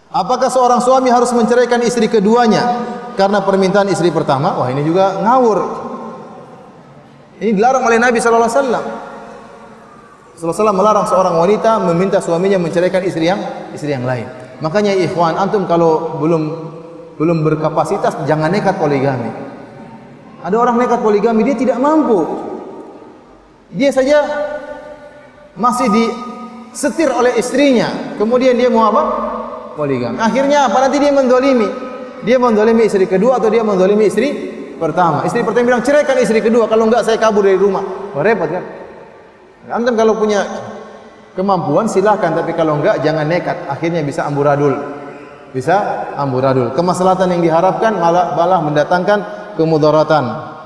Apakah seorang suami harus menceraikan istri keduanya karena permintaan istri pertama? Wah, ini juga ngawur. Ini dilarang oleh Nabi sallallahu alaihi wasallam. Rasulullah melarang seorang wanita meminta suaminya menceraikan istri yang lain. Makanya ikhwan, antum kalau belum berkapasitas jangan nekat poligami. Ada orang nekat poligami, dia tidak mampu. Dia saja masih disetir oleh istrinya, kemudian dia mau apa? Poligami. Akhirnya apa? Nanti dia mendolimi. Dia mendolimi istri kedua atau dia mendolimi istri pertama. Istri pertama bilang ceraikan istri kedua, kalau enggak saya kabur dari rumah. Wah, repot kan? Antum kalau punya kemampuan silahkan, tapi kalau enggak jangan nekat. Akhirnya bisa amburadul. Bisa amburadul. Kemaslahatan yang diharapkan malah mendatangkan kemudaratan.